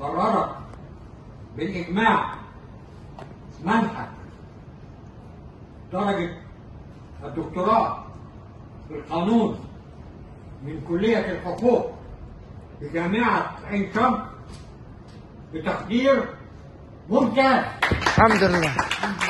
قررت بالإجماع منحك درجة الدكتوراه في القانون من كلية الحقوق بجامعة عين شمس بتقدير ممتاز. الحمد لله.